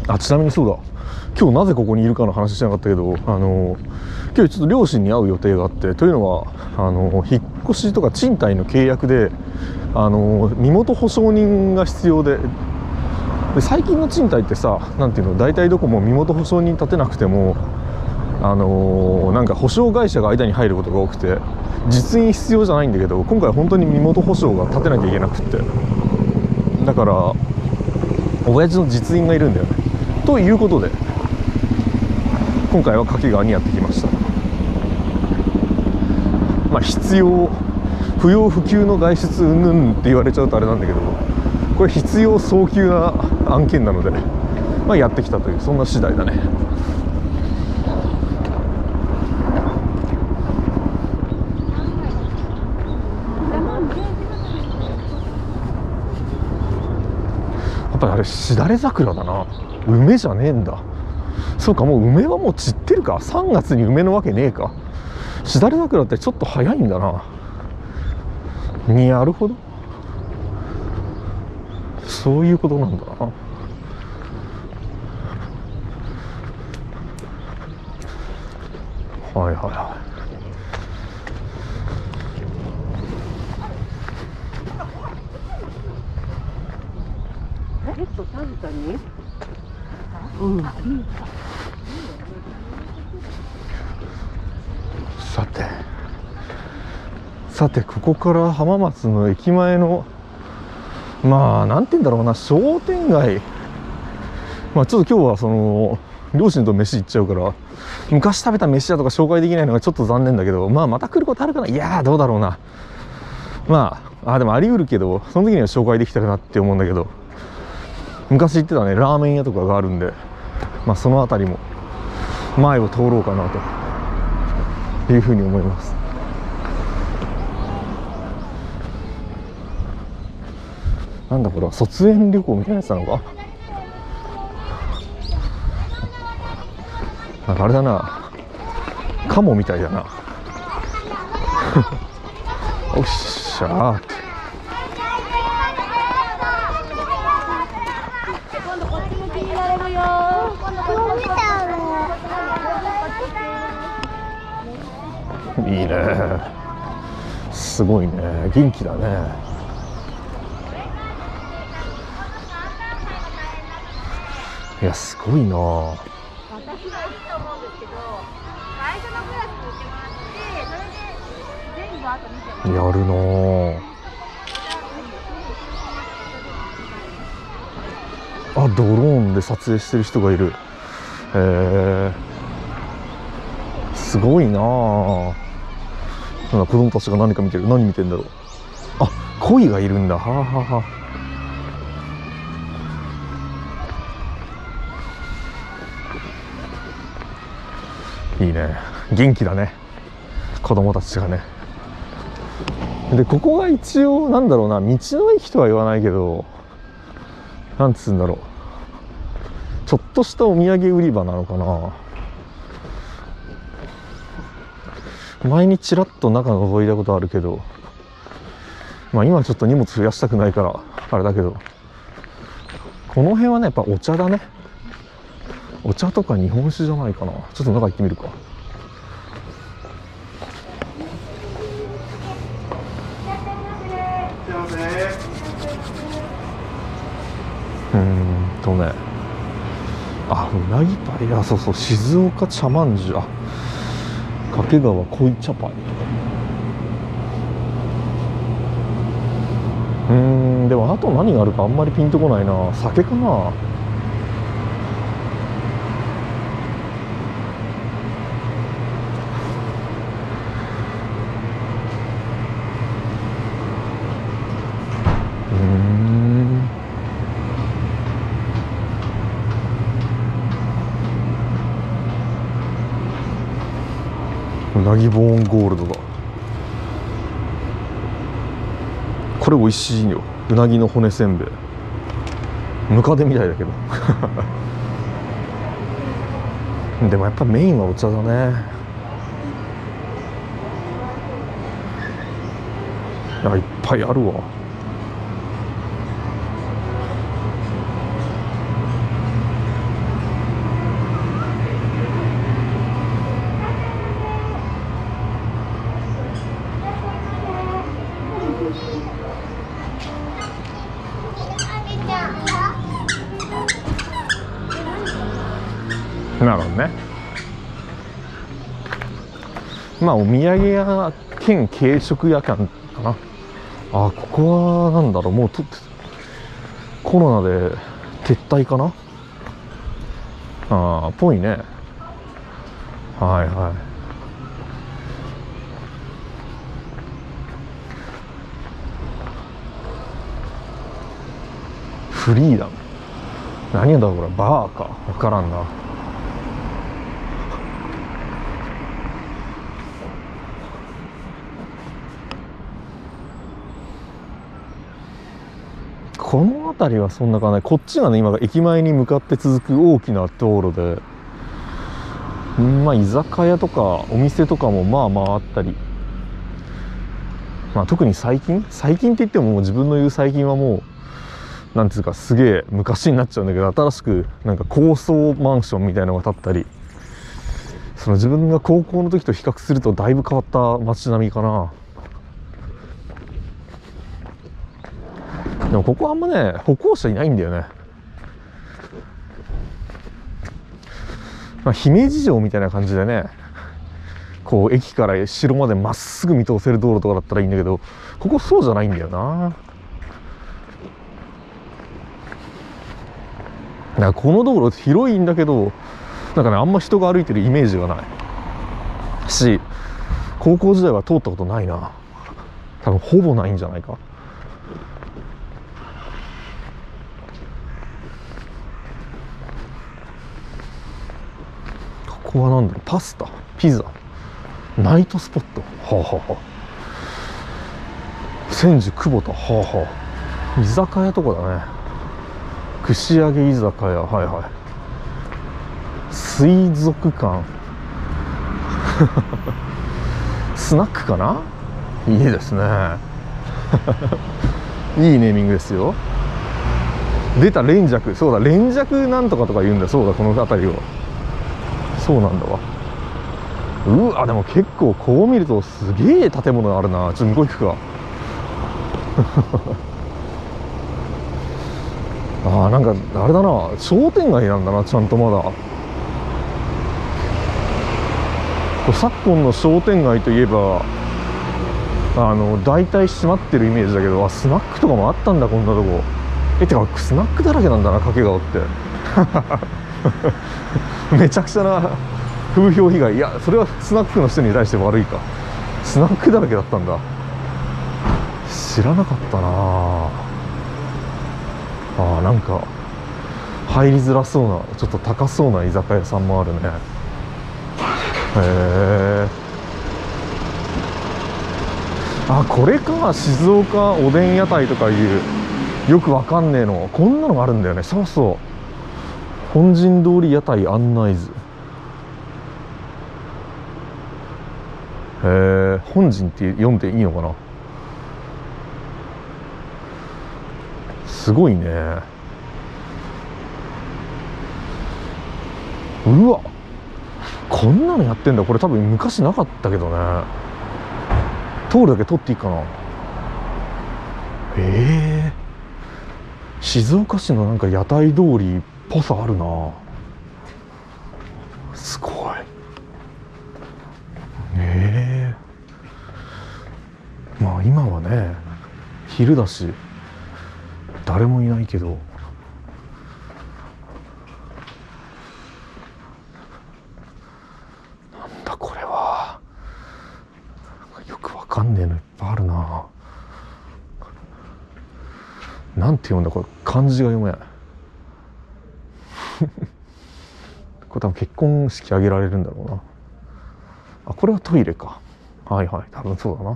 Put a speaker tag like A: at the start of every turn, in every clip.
A: あ、ちなみにそうだ、今日なぜここにいるかの話しなかったけど、今日ちょっと両親に会う予定があって、というのは引っ越しとか賃貸の契約で身元保証人が必要で、最近の賃貸ってさ、なんていうの、大体どこも身元保証人立てなくてもなんか保証会社が間に入ることが多くて、実印必要じゃないんだけど、今回本当に身元保証が立てなきゃいけなくって、だから親父の実印がいるんだよね。ということで今回は掛川にやってきました。まあ必要不要不急の外出うんぬんって言われちゃうとあれなんだけど、これ必要早急な案件なので、まあ、やってきたというそんな次第だね。やっぱりあれしだれ桜だな、梅じゃねえんだ。そうか、もう梅はもう散ってるか。3月に梅のわけねえか。しだれ桜ってちょっと早いんだな。なるほど、そういうことなんだな。はいはいはい。さてここから浜松の駅前の、まあなんて言うんだろうな、商店街、まあちょっと今日はその両親と飯行っちゃうから、昔食べた飯屋とか紹介できないのがちょっと残念だけど、まあまた来ることあるかな。いやーどうだろうな。まあでもあり得るけど、その時には紹介できたらなって思うんだけど、昔行ってたねラーメン屋とかがあるんで、まあその辺りも前を通ろうかなというふうに思います。なんだこれは、卒園旅行みたいなやつなのか。なんかあれだな、カモみたいだな。おっしゃーって。いいね、すごいね、元気だね。いやすごいな。私はいいと思うんですけど、最初のクラスに行ってもらって、それで全部あと見てもらう。やるなあ。ドローンで撮影してる人がいる。すごいなあ。なんか子供たちが何か見てる。何見てんだろう。あ、鯉がいるんだ。はあはあはあ。いいね、元気だね子供たちがね。でここが一応なんだろうな、道の駅とは言わないけど、なんつうんだろう、ちょっとしたお土産売り場なのかな。前にちらっと中覗いたことあるけど、まあ今ちょっと荷物増やしたくないからあれだけど、この辺はねやっぱお茶だね。お茶とか日本酒じゃないかな。ちょっと中行ってみるか。ね、あ、うなぎパイ、あ、そうそう、静岡茶まんじゅう、あ、掛川濃茶パイ。でもあと何があるかあんまりピンとこないな。酒かな。うなぎボーンゴールドだ。これ美味しいよ。うなぎの骨せんべい、ムカデみたいだけどでもやっぱメインはお茶だね。いや、いっぱいあるわ。 なるほどね。まあお土産屋兼軽食屋かな。あ、ここはなんだろう、もうコロナで撤退かな。ああ、ぽいね。はいはい。フリーダム、何だろうこれ、バーか分からんな。この辺りはそんな感じ。こっちがね、今駅前に向かって続く大きな道路で、まあ居酒屋とかお店とかもまあまああったり、まあ特に最近って言っても、もう自分の言う最近はもうなんていうかすげえ昔になっちゃうんだけど、新しくなんか高層マンションみたいなのが建ったり、その自分が高校の時と比較するとだいぶ変わった街並みかな。でもここあんまね歩行者いないんだよね。まあ、姫路城みたいな感じでね、こう駅から城までまっすぐ見通せる道路とかだったらいいんだけど、ここそうじゃないんだよな。だからこの道路広いんだけど、なんかねあんま人が歩いてるイメージがないし、高校時代は通ったことないな。多分ほぼないんじゃないか。ここはなんだろう、パスタ、ピザ、ナイトスポット、はあはあはあ、千住久保田、はあはあ、居酒屋とかだね。串揚げ居酒屋、はいはい。水族館スナックかな。いいですねいいネーミングですよ。出た連雀、そうだ、連雀なんとかとか言うんだ。そうだ、この辺りを。そうなんだわ。うわ、でも結構こう見るとすげえ建物あるな。ちょっと向こう行くかあー、なんかあれだな、商店街なんだな、ちゃんとまだ。これ昨今の商店街といえば大体閉まってるイメージだけど、あ、スナックとかもあったんだ、こんなとこ。てかスナックだらけなんだな、掛川ってめちゃくちゃな風評被害。いや、それはスナックの人に対して悪いか。スナックだらけだったんだ。知らなかったなあ。なんか入りづらそうな、ちょっと高そうな居酒屋さんもあるね。へえ。あ、これか、静岡おでん屋台とかいうよくわかんねえの、こんなのがあるんだよね。そうそう、本陣通り屋台案内図。へえ、本陣って読んでいいのかな。すごいね。うわ、こんなのやってんだ。これ多分昔なかったけどね。通るだけ通っていいかな。静岡市のなんか屋台通りっぽさあるな。すごい。まあ今はね昼だし誰もいないけど、なんだこれは。よくわかんねえのいっぱいあるな。なんて読んだこれ、漢字が読めないこれ多分結婚式挙げられるんだろうな。あ、これはトイレか。はいはい、多分そうだな。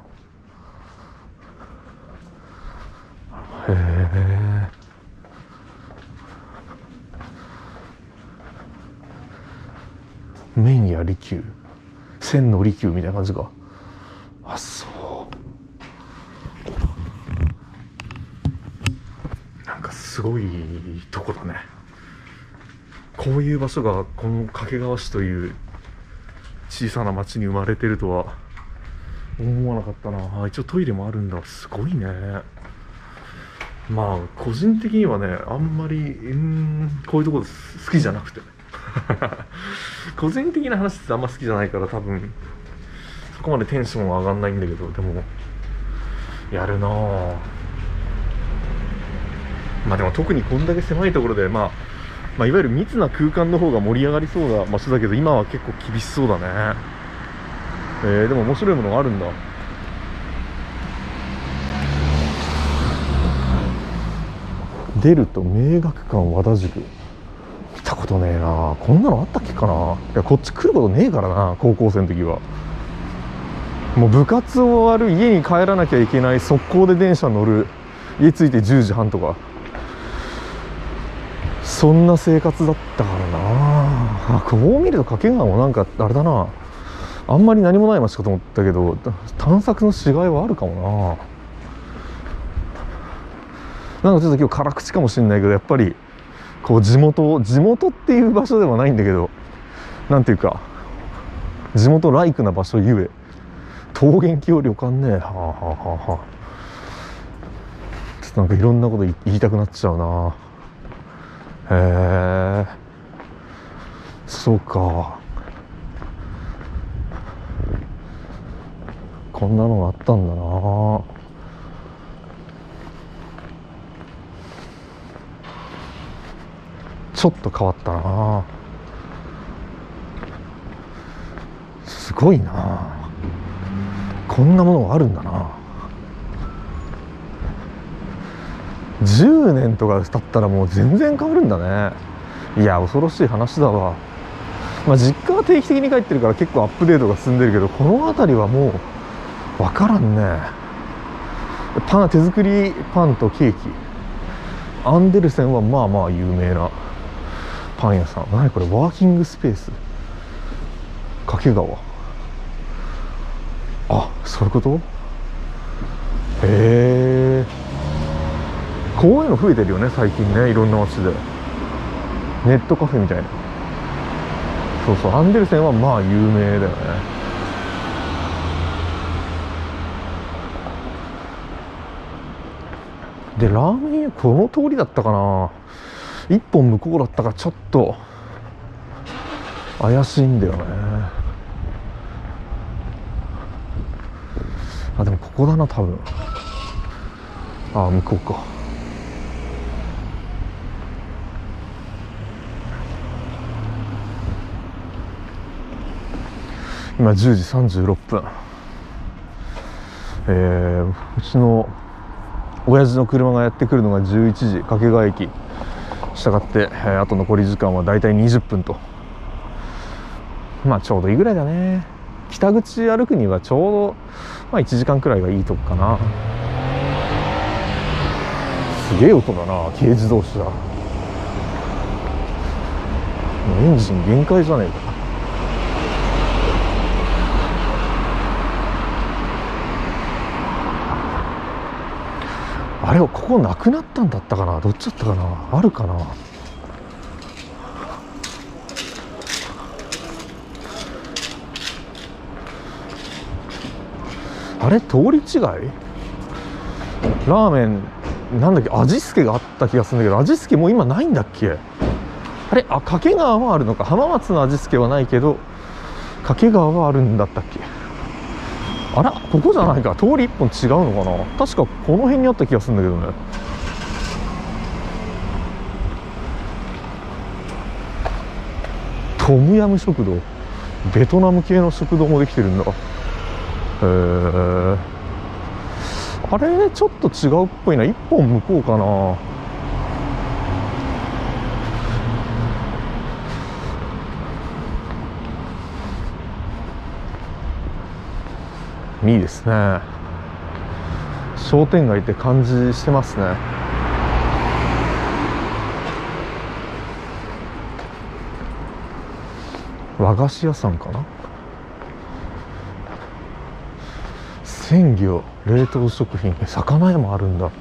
A: へえ。麺や利休、千の利休みたいな感じか。あ、そう。なんかすごいとこだね。こういう場所がこの掛川市という小さな町に生まれてるとは思わなかったな。一応トイレもあるんだ。すごいね。まあ個人的にはねあんまりこういうとこ好きじゃなくて個人的な話ってあんま好きじゃないから多分そこまでテンションは上がんないんだけど、でもやるなぁ。まあでも特にこんだけ狭いところで、まあいわゆる密な空間の方が盛り上がりそうな場所だけど、今は結構厳しそうだね。でも面白いものがあるんだ。出ると明学館和田塾、見たことねえな。こんなのあったっけかな。いやこっち来ることねえからな、高校生の時は。もう部活終わる、家に帰らなきゃいけない、速攻で電車乗る、家着いて10時半とか、そんな生活だったからな。こう見ると掛川もなんかあれだな、あんまり何もない街かと思ったけど、探索のしがいはあるかもな。なんかちょっと今日辛口かもしれないけど、やっぱりこう地元っていう場所ではないんだけど、なんていうか地元ライクな場所ゆえ、桃源郷旅館ね、はあはあはあはあ、ちょっとなんかいろんなこと言いたくなっちゃうな。へえ、そうか、こんなのがあったんだな。ちょっと変わったな。すごいな、こんなものがあるんだな。10年とか経ったらもう全然変わるんだね。いや恐ろしい話だわ。まあ実家は定期的に帰ってるから結構アップデートが進んでるけど、この辺りはもう分からんね。手作りパンとケーキ、アンデルセンはまあまあ有名なパン屋さん。何これ、ワーキングスペース掛川。あ、そういうこと。へえ、こういうの増えてるよね最近ね、いろんな街で。ネットカフェみたいな。そうそう、アンデルセンはまあ有名だよね。でラーメン屋この通りだったかな、一本向こうだったからちょっと怪しいんだよね。あ、でもここだな多分。あ、向こうか。今10時36分。うちの親父の車がやってくるのが11時、掛川駅。したがって、あと残り時間はだいたい20分と。まあちょうどいいぐらいだね。北口歩くにはちょうど、まあ、1時間くらいがいいとこかな。すげえ音だな、軽自動車。エンジン限界じゃねえか。あれ、ここなくなったんだったかな、どっちだったかな、あるかな。あれ、通り違い。ラーメンなんだっけ、味付けがあった気がするんだけど、味付けもう今ないんだっけ。あれ、あ、掛川はあるのか。浜松の味付けはないけど掛川はあるんだったっけ。あら、ここじゃないか、通り一本違うのかな。確かこの辺にあった気がするんだけどね。トムヤム食堂、ベトナム系の食堂もできてるんだ。あれ、ちょっと違うっぽいな。一本向こうかな。いいですね。商店街って感じしてますね。和菓子屋さんかな。鮮魚、冷凍食品、魚屋もあるんだ。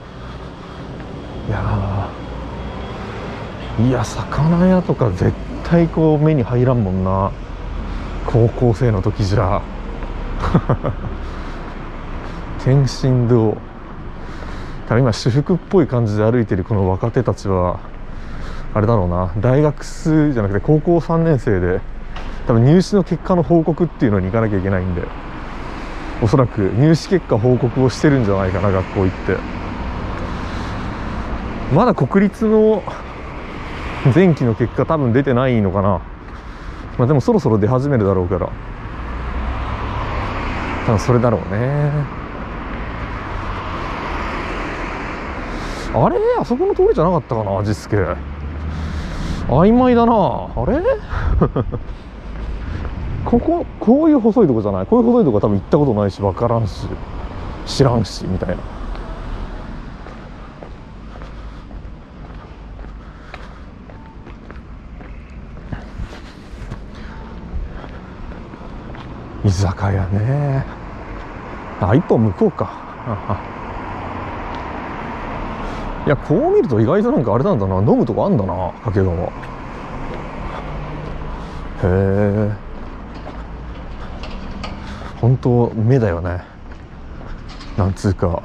A: いや魚屋とか絶対こう目に入らんもんな、高校生の時じゃ。天津堂。多分今私服っぽい感じで歩いてるこの若手たちはあれだろうな、大学じゃなくて高校3年生で多分入試の結果の報告っていうのに行かなきゃいけないんで、おそらく入試結果報告をしてるんじゃないかな、学校行って。まだ国立の前期の結果多分出てないのかな。まあでもそろそろ出始めるだろうから、多分それだろうね。あれ、あそこの通りじゃなかったかな、味付け。曖昧だな。あれここ、こういう細いとこじゃない？こういう細いとこは多分行ったことないし、分からんし知らんしみたいな。居酒屋ね。あ、一本向こうか。いや、こう見ると意外となんかあれなんだな、飲むとこあんだな、掛川。へえ、本当目だよね。なんつうか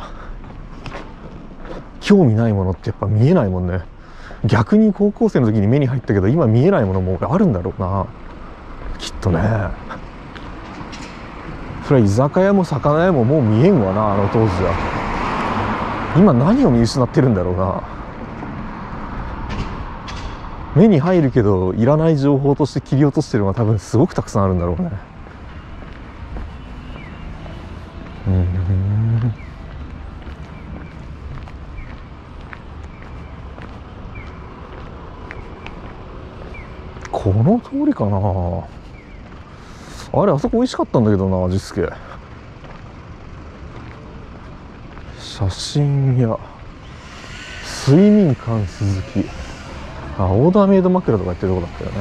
A: 興味ないものってやっぱ見えないもんね。逆に高校生の時に目に入ったけど、今見えないものもあるんだろうな、きっとね。それは居酒屋も魚屋ももう見えんわな、あの当時は。今何を見失ってるんだろうな。目に入るけどいらない情報として切り落としてるのが多分すごくたくさんあるんだろうね。この通りかな。あれ、あそこ美味しかったんだけどな、味付け。写真屋、睡眠館鈴木。あ、オーダーメイド枕とかやってるとこだったよ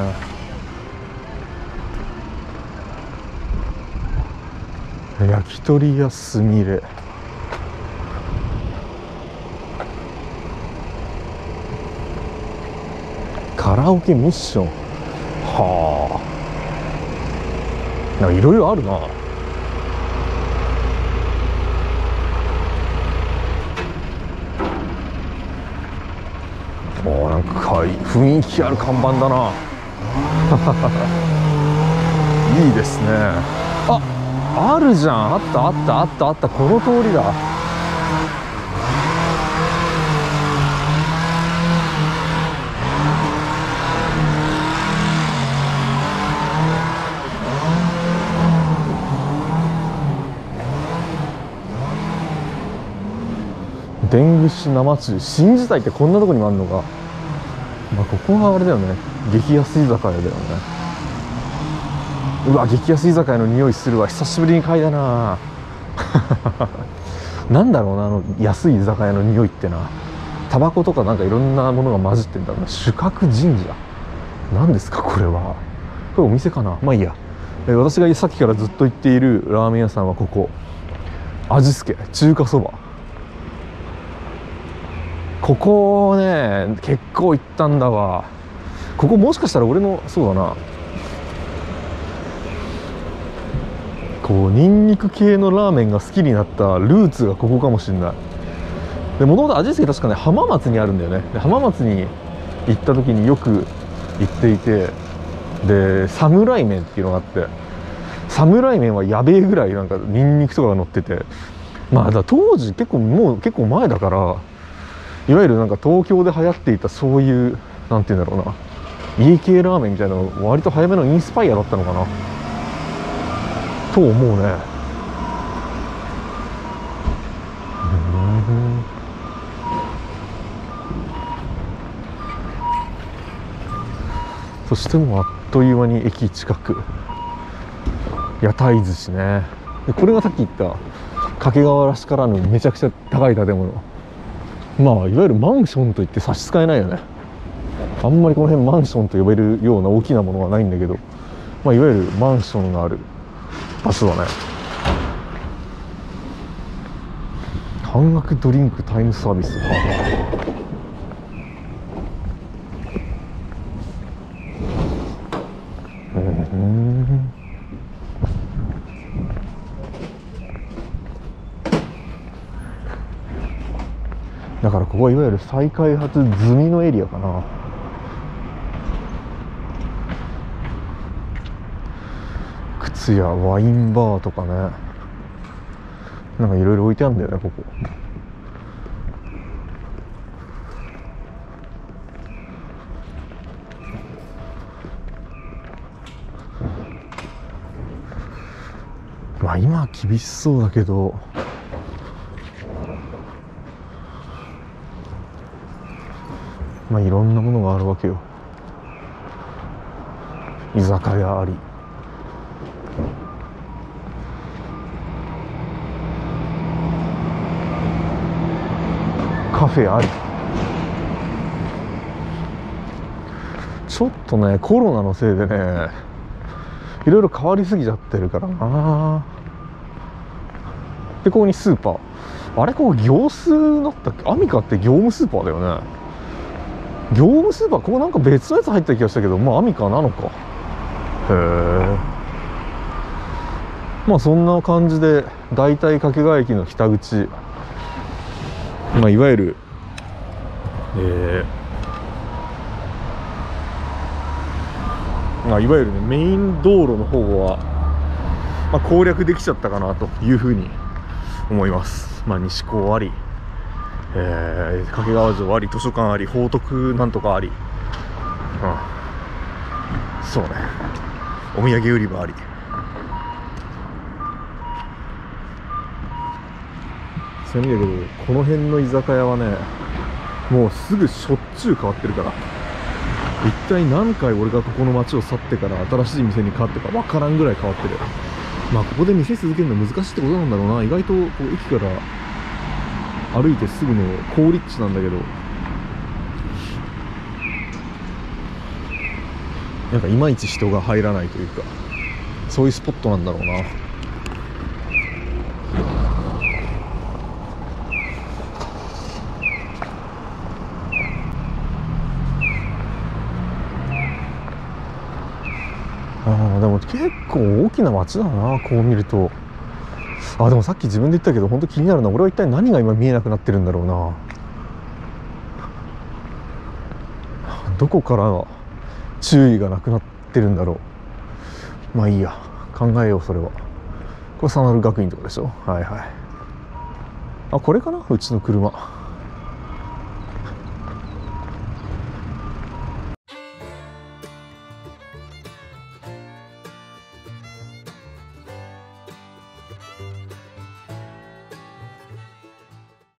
A: ね。焼き鳥屋すみれ。カラオケミッション。はあ、なんかいろいろあるな。おー、なんか雰囲気ある看板だな。いいですね。あるじゃん。あったあったあったあった、この通りだ。天串生中、新時代ってこんなとこにもあるのか。まあ、ここはあれだよね、激安居酒屋だよね。うわ、激安居酒屋の匂いするわ。久しぶりに嗅いだな。なんだろうな、あの安い居酒屋の匂いってな。タバコとかなんかいろんなものが混じってんだろうな。主覚神社、何ですかこれは。これお店かな。まあいいや。私がさっきからずっと行っているラーメン屋さんはここ、味付け中華そば。ここね、結構行ったんだわ。ここもしかしたら俺の、そうだな、こうニンニク系のラーメンが好きになったルーツがここかもしれない。で、もともと味付け確かね、浜松にあるんだよね。で、浜松に行った時によく行っていて、で侍麺っていうのがあって、侍麺はやべえぐらいなんかニンニクとかが乗ってて、まあだ当時結構前だから、いわゆるなんか東京で流行っていたそういうなんていうんだろうな、家系ラーメンみたいなの割と早めのインスパイアだったのかなと思うね。そしてもうあっという間に駅近く、屋台寿司ね。でこれがさっき言った掛川らしからぬめちゃくちゃ高い建物。まあいわゆるマンションといって差し支えないよね。あんまりこの辺マンションと呼べるような大きなものはないんだけど、まあいわゆるマンションがある場所だね。半額ドリンクタイムサービス。だからここはいわゆる再開発済みのエリアかな。 ツやワインバーとかね、なんかいろいろ置いてあるんだよねここ。まあ今は厳しそうだけど、まあいろんなものがあるわけよ。居酒屋あり、カフェあり。ちょっとねコロナのせいでねいろいろ変わりすぎちゃってるからな。でここにスーパー、あれここ業スーだったっけ。アミカって業務スーパーだよね。業務スーパー、ここなんか別のやつ入った気がしたけど、まあアミカなのか。へえ。まあそんな感じで大体掛川駅の北口、まあいわゆるまあいわゆるねメイン道路の方は、まあ、攻略できちゃったかなというふうに思います。まあ西高あり、掛川城あり、図書館あり、報徳なんとかあり、そうね、お土産売り場あり。ちなみにだけどこの辺の居酒屋はねもうすぐしょっちゅう変わってるから、一体何回俺がここの街を去ってから新しい店に変わってか分からんぐらい変わってる。まあここで店続けるの難しいってことなんだろうな。意外とこう駅から歩いてすぐの好立地なんだけど、なんかいまいち人が入らないというか、そういうスポットなんだろうな。でも結構大きな街だなこう見ると。でもさっき自分で言ったけど本当気になるな。俺は一体何が今見えなくなってるんだろうな。どこから注意がなくなってるんだろう。まあいいや、考えようそれは。これサナル学院とかでしょ。はいはい。これかな、うちの車。